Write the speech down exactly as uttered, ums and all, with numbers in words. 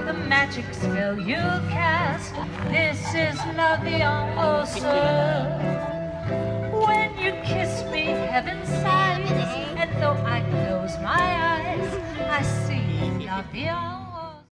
the magic spell you cast. This is la vials. When you kiss me, heaven sighs, and though I close my eyes, I see la vials.